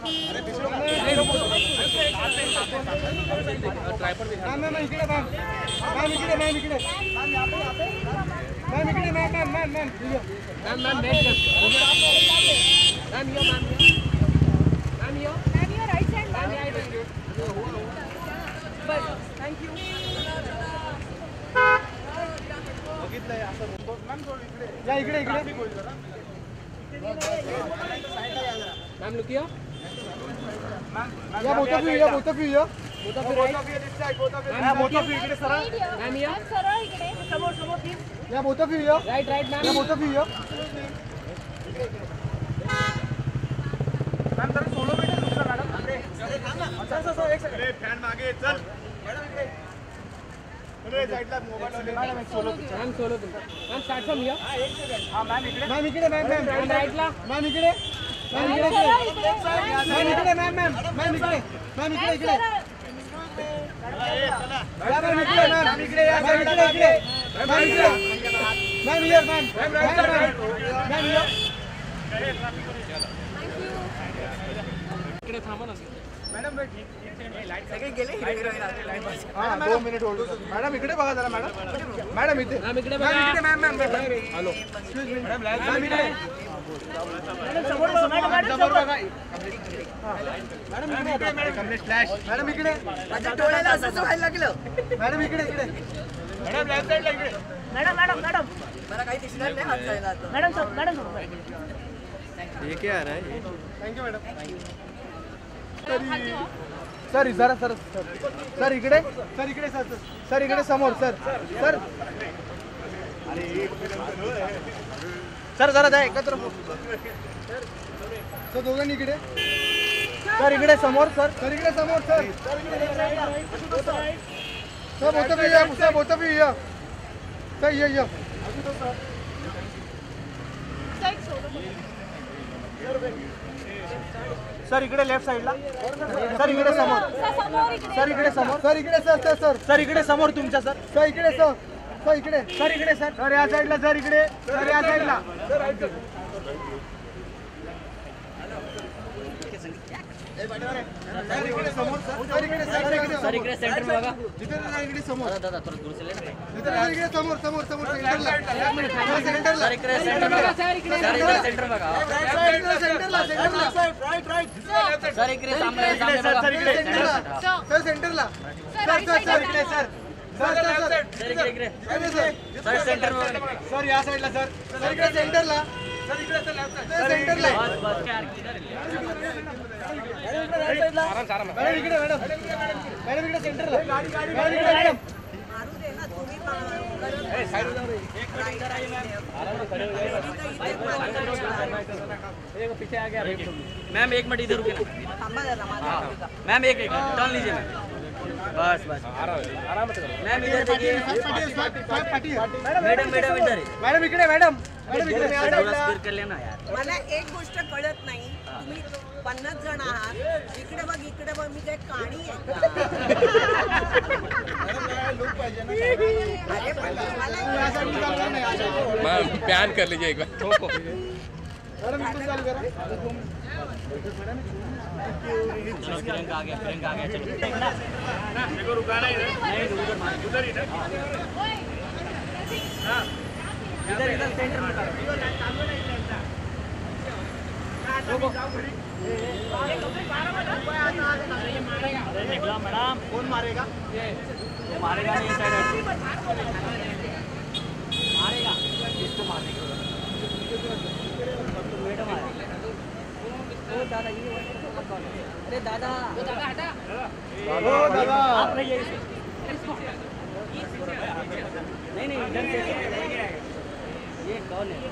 Ma'am इकडे ma'am ma'am इकडे ma'am इकडे मैम इकडे ma'am ma'am ma'am ma'am ma'am ma'am ma'am यो मैम यो राइट साइड मैम बस थैंक यू बघितलंय असं मॅम थोडी इकडे या इकडे इकडे मैम लुकियो मैम या both of you both of you this side both of you इकडे सरळ मैम या सरळ इकडे समोर समोर प्लीज या both of you right right ma'am या बोथ ऑफ यू मैम जरा सोलो मीटर दुसरा मॅडम अरे थांब ना अच्छा अच्छा एक सेकंड फॅन मागे चल मॅडम इकडे अरे साइडला mobile madam solo ma'am solo ma'am start from here हां एक सेकंड हां मैम इकडे मैम राइटला मैम इकडे मैम इकडे मैम इकडे मैम मैम मैम इकडे मैम इकडे इकडे मैम इकडे मैम इकडे या साइडला इकडे मैम इकडे ma'am here ma'am ma'am here इकडे थांबा ना मॅडम वेट लाईट सगळे गेले हिरो लाईट हां 2 मिनिट होल्ड मॅडम इकडे बघा जरा मॅडम मॅडम इथे मॅम इकडे बघा ma'am ma'am hello excuse me madam इकडे मॅडम समोर बघा मॅडम इकडे कंप्लीट फ्लॅश मॅडम इकडे माझ्या डोळ्याला असं व्हायला लागलं मॅडम इकडे इकडे मॅडम लेफ्ट साइडला इकडे मॅडम मॅडम मॅडम मला काही दिसणार नाही हात जायला आता मॅडम मॅडम ये क्या आ रहा है थैंक यू मैडम सर जरा सर सर इकडे सर इकडे सर इकडे समोर सर सर अरे सर जरा जा एकत्र सर दोघांनी इकडे सर इकडे समोर सर इकडे समोर sir both of you sir ये सर इकडे लेफ्ट साइडला सर इकडे समोर सर इकडे समोर सर इकडे सर इकडे समोर तुमच्या सर इकडे सर इकडे सर या साइडला सर इकडे सर या साइडला सर इकडे सेंटर में बघा जिथे इकडे समोर दादा थोडं दूर चले ना जिथे इकडे समोर सेंटरला सर इकडे सेंटर बघा सर इकडे सेंटर बघा सेंटरला राइट सर इकडे सामने बघा सर इकडे सर सेंटरला सर इकडे सर सर इकडे सर सेंटर में सर या साइडला सर इकडे सेंटरला सर इकडे सेंटरला बस क्या मॅडम इकडे मॅडम इकडे सेंटरला गाडी मॅडम मारू दे ना तुम्ही साइड पीछे आ गया मैम एक मिनट इधर रुके ना मैम एक टर्न लीजिए बस आराम से मैम इधर देखिए मैडम इधर मॅडम इकडे मॅडम थोड़ा स्पीड कर लेना यार मला एक गोष्ट कळत नाही तुम्ही 50 जण आहात इकडे बघ मी काय काणी आहे का मैम प्यान कर लीजिए एक बार ठोको प्रियंका आ गया चलो देखो रुकाना इधर उधर इधर सेंटर में निकला मैडम कौन मारेगा वो मारेगा नहीं साइड मारेगा किसको मारेगा मैडम ओ दादा ये अरे दादा हटा ओ दादा आप नहीं नहीं इधर से ये कौन है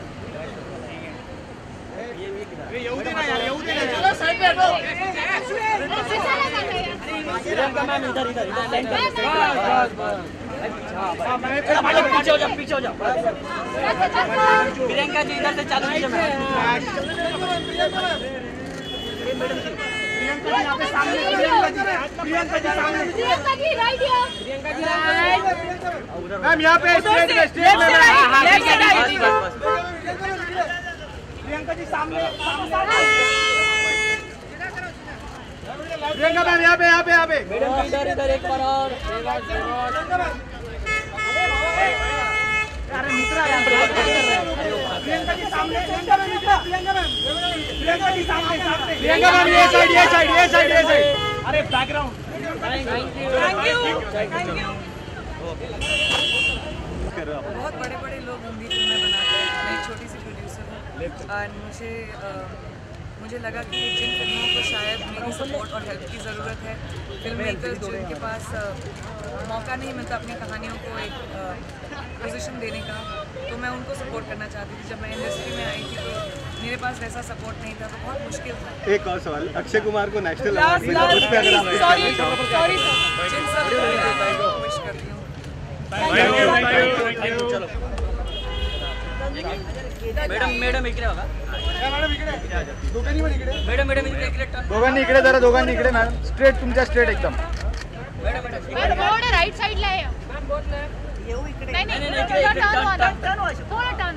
ये येऊ दे ना चलो साइड पे हटो प्रियंका मैम इधर लाइन कर पीछे हो जा प्रियंका जी इधर से चालू कीजिए प्रियंका जी सामने प्रियंका जी राइट मैम यहाँ पे स्ट्रेट प्रियंका जी सामने प्रियंका मैम यहाँ पे मैडम इधर इधर एक बार और अरे मित्रा प्रियंका के सामने प्रियंका मैम ये साइड अरे बैकग्राउंड थैंक यू बहुत बड़े बड़े लोग हिंदी फिल्में बनाते हैं। मैं एक छोटी सी प्रोड्यूसर हूँ और मुझे लगा कि जिन फिल्मों को शायद मेरी सपोर्ट और हेल्प की ज़रूरत है, फिल्म मेकर्स जिनके पास मौका नहीं मिलता अपनी कहानियों को एक पोजीशन देने का, तो मैं उनको सपोर्ट करना चाहती थी। जब मैं इंडस्ट्री में आई थी तो मेरे पास वैसा सपोर्ट नहीं था, तो बहुत मुश्किल था। एक और सवाल, अक्षय कुमार को नेशनल अवार्ड मिला, उस पे अगर आप जिन सब को विश करती हूँ। चलो मॅडम इकडे बघा मॅडम इकडे दोघांनी इकडे मॅडम स्ट्रेट तुमच्या स्ट्रेट एकदम थोडं राईट साइडला आहे येऊ इकडे नाही थोडं टर्न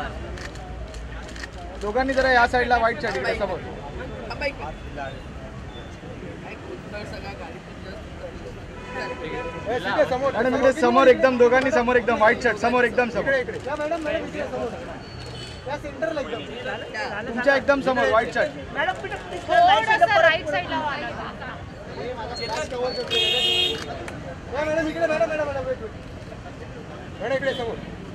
दोघांनी जरा या साईडला व्हाईट साईड इकडे समोर मॅडम इकडे समोर एकदम दोघांनी समोर एकदम व्हाईट शर्ट समोर एकदम समोर तुमच्या एकदम समोर व्हाईट शर्ट थोडंसं राईट साइडला मॅडम इकडे मॅडम इकडे समोर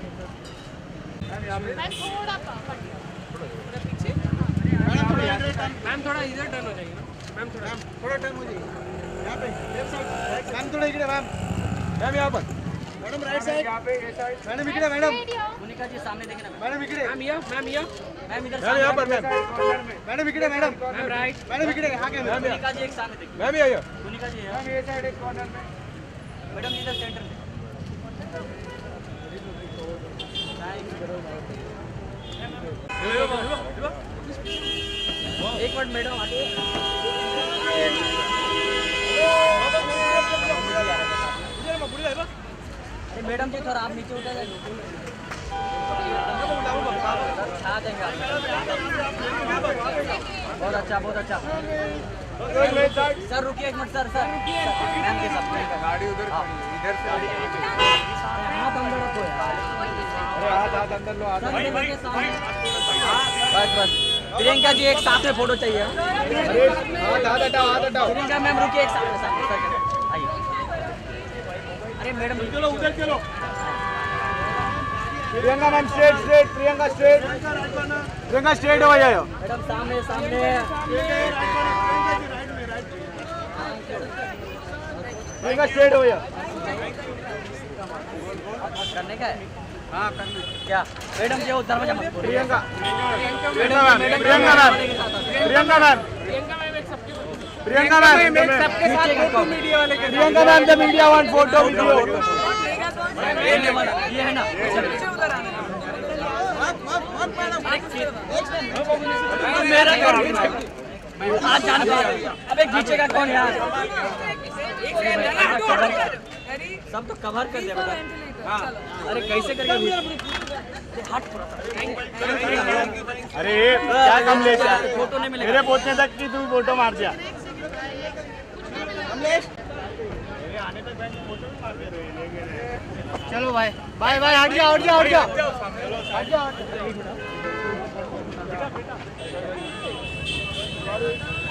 मैम थोड़ा इधर टर्न हो जाएगी ना मैम थोड़ा टर्न हो जाएगी यहाँ पे लेफ्ट साइड मैम थोड़ा इकडे मैम यहाँ पर मैडम राइट साइड यहाँ पे ये साइड मैडम इकडे मैडम मोनिका जी सामने देखना मैडम इकडे मैम इधर यहाँ पर मैम मैडम इकडे मैडम राइट मैडम इकडे हाँ क्या मैम मोनिका जी एक सामने देखिए मैम आइए मोनिका जी मैम ये साइड एक कॉर्नर में मैडम इधर सेंटर में एक मिनट मैडम आगे मैडम जी थोड़ा आप नीचे उतर जाइए बहुत अच्छा सर रुकिए एक मिनट सर मैम के साथ गाड़ी उधर इधर से हाथ अंदर रखो हाथ अंदर लो बस प्रियंका जी एक साथ में फोटो चाहिए हाथ हटाओ प्रियंका मैम रुकिए एक साथ आइए अरे मैडम चलो उधर चलो Priyanka ma'am straight Priyanka straight हो जाओ मैडम सामने प्रियंका स्ट्रेट हो जाओ करने का है हाँ करने क्या मैडम जी वो दरवाजा मत खोलो प्रियंका मैम सबके साथ फोटो मीडिया वाले के Priyanka ma'am the media want photo video ये है ना मेरा आज जाना अबे खींचेगा कौन यार सब तो कवर कर दिया अरे कैसे करके हट अरे क्या कम ले फोटो नहीं मिलेगा मेरे पहुंचने तक की तू फोटो मार दिया चलो भाई बाय हट जाओ